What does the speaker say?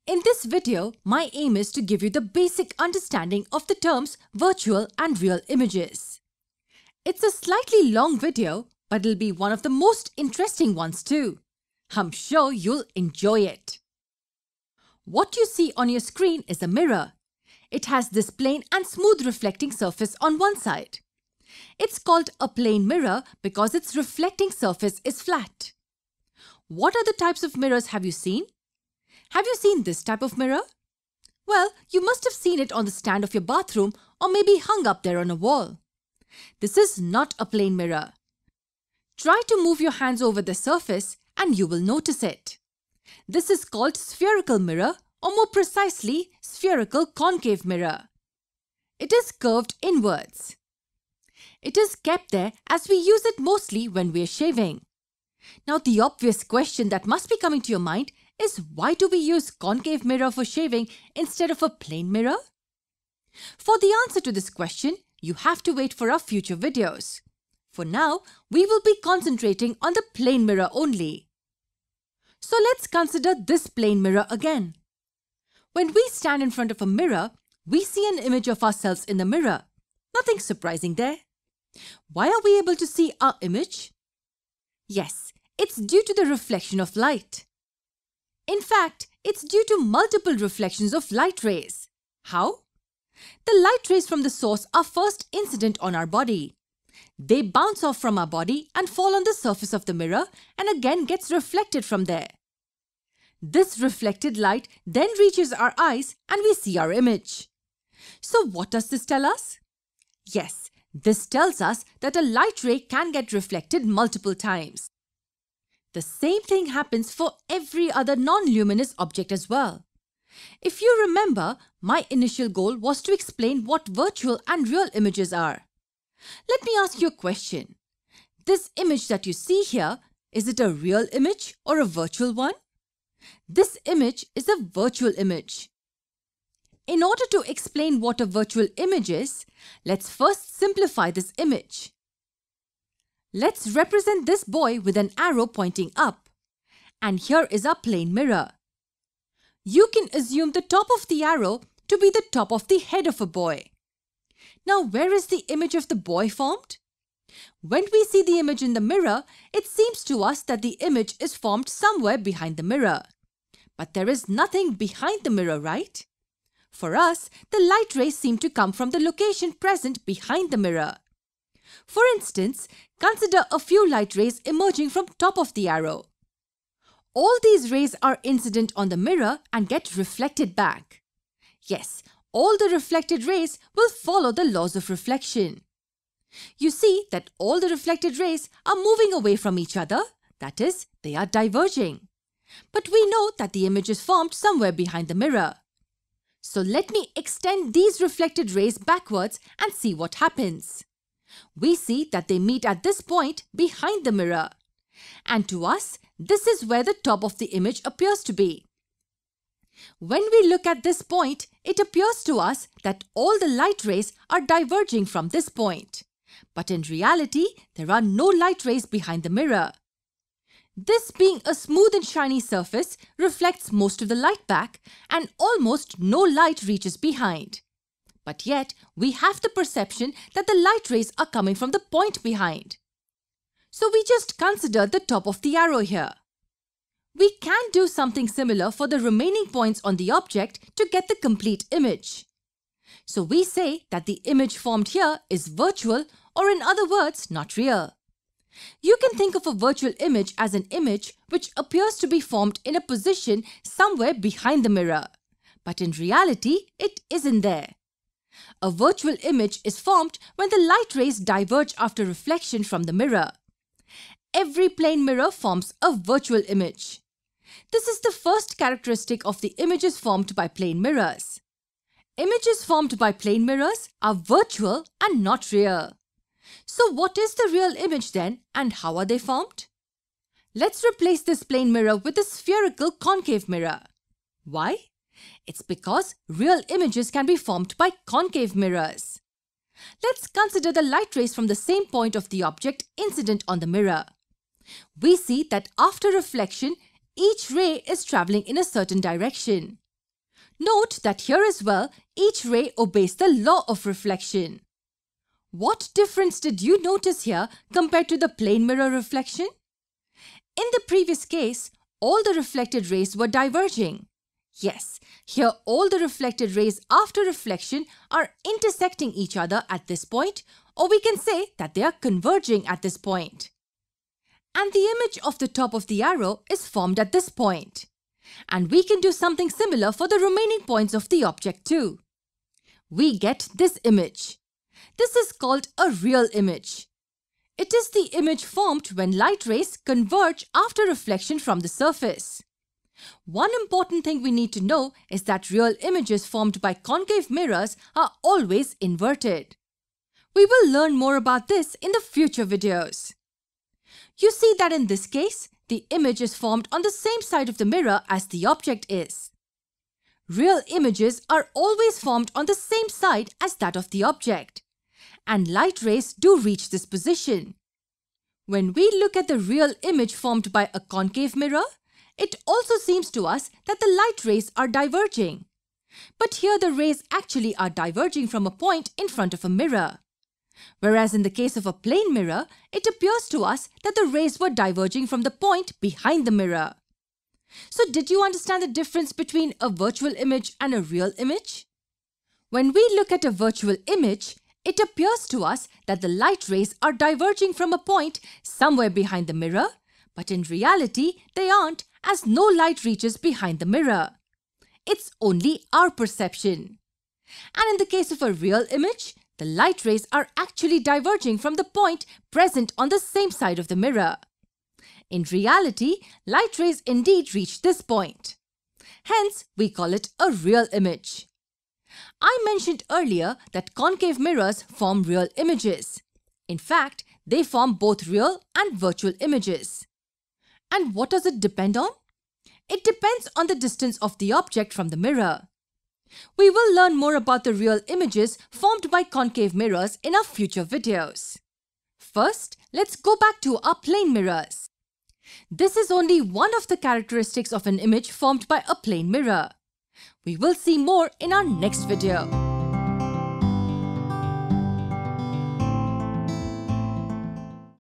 In this video, my aim is to give you the basic understanding of the terms virtual and real images. It's a slightly long video, but it'll be one of the most interesting ones too. I'm sure you'll enjoy it. What you see on your screen is a mirror. It has this plane and smooth reflecting surface on one side. It's called a plane mirror because its reflecting surface is flat. What other types of mirrors have you seen? Have you seen this type of mirror? Well, you must have seen it on the stand of your bathroom or maybe hung up there on a wall. This is not a plane mirror. Try to move your hands over the surface and you will notice it. This is called spherical mirror, or more precisely, spherical concave mirror. It is curved inwards. It is kept there as we use it mostly when we are shaving. Now the obvious question that must be coming to your mind is, why do we use concave mirror for shaving instead of a plane mirror? For the answer to this question, you have to wait for our future videos. For now, we will be concentrating on the plane mirror only. So let's consider this plane mirror again. When we stand in front of a mirror, we see an image of ourselves in the mirror. Nothing surprising there. Why are we able to see our image? Yes, it's due to the reflection of light. In fact, it's due to multiple reflections of light rays. How? The light rays from the source are first incident on our body. They bounce off from our body and fall on the surface of the mirror and again gets reflected from there. This reflected light then reaches our eyes and we see our image. So what does this tell us? Yes, this tells us that a light ray can get reflected multiple times. The same thing happens for every other non-luminous object as well. If you remember, my initial goal was to explain what virtual and real images are. Let me ask you a question. This image that you see here, is it a real image or a virtual one? This image is a virtual image. In order to explain what a virtual image is, let's first simplify this image. Let's represent this boy with an arrow pointing up. And here is our plane mirror. You can assume the top of the arrow to be the top of the head of a boy. Now, where is the image of the boy formed? When we see the image in the mirror, it seems to us that the image is formed somewhere behind the mirror. But there is nothing behind the mirror, right? For us, the light rays seem to come from the location present behind the mirror. For instance, consider a few light rays emerging from top of the arrow. All these rays are incident on the mirror and get reflected back. Yes, all the reflected rays will follow the laws of reflection. You see that all the reflected rays are moving away from each other, that is, they are diverging. But we know that the image is formed somewhere behind the mirror. So let me extend these reflected rays backwards and see what happens. We see that they meet at this point behind the mirror. And to us, this is where the top of the image appears to be. When we look at this point, it appears to us that all the light rays are diverging from this point. But in reality, there are no light rays behind the mirror. This being a smooth and shiny surface reflects most of the light back and almost no light reaches behind. But yet, we have the perception that the light rays are coming from the point behind. So we just consider the top of the arrow here. We can do something similar for the remaining points on the object to get the complete image. So we say that the image formed here is virtual, or in other words, not real. You can think of a virtual image as an image which appears to be formed in a position somewhere behind the mirror. But in reality, it isn't there. A virtual image is formed when the light rays diverge after reflection from the mirror. Every plane mirror forms a virtual image. This is the first characteristic of the images formed by plane mirrors. Images formed by plane mirrors are virtual and not real. So what is the real image then, and how are they formed? Let's replace this plane mirror with a spherical concave mirror. Why? It's because real images can be formed by concave mirrors. Let's consider the light rays from the same point of the object incident on the mirror. We see that after reflection, each ray is traveling in a certain direction. Note that here as well, each ray obeys the law of reflection. What difference did you notice here compared to the plane mirror reflection? In the previous case, all the reflected rays were diverging. Yes, here all the reflected rays after reflection are intersecting each other at this point, or we can say that they are converging at this point. And the image of the top of the arrow is formed at this point. And we can do something similar for the remaining points of the object too. We get this image. This is called a real image. It is the image formed when light rays converge after reflection from the surface. One important thing we need to know is that real images formed by concave mirrors are always inverted. We will learn more about this in the future videos. You see that in this case, the image is formed on the same side of the mirror as the object is. Real images are always formed on the same side as that of the object, and light rays do reach this position. When we look at the real image formed by a concave mirror, it also seems to us that the light rays are diverging. But here the rays actually are diverging from a point in front of a mirror. Whereas in the case of a plane mirror, it appears to us that the rays were diverging from the point behind the mirror. So did you understand the difference between a virtual image and a real image? When we look at a virtual image, it appears to us that the light rays are diverging from a point somewhere behind the mirror, but in reality they aren't, as no light reaches behind the mirror. It's only our perception. And in the case of a real image, the light rays are actually diverging from the point present on the same side of the mirror. In reality, light rays indeed reach this point. Hence, we call it a real image. I mentioned earlier that concave mirrors form real images. In fact, they form both real and virtual images. And what does it depend on? It depends on the distance of the object from the mirror. We will learn more about the real images formed by concave mirrors in our future videos. First, let's go back to our plane mirrors. This is only one of the characteristics of an image formed by a plane mirror. We will see more in our next video.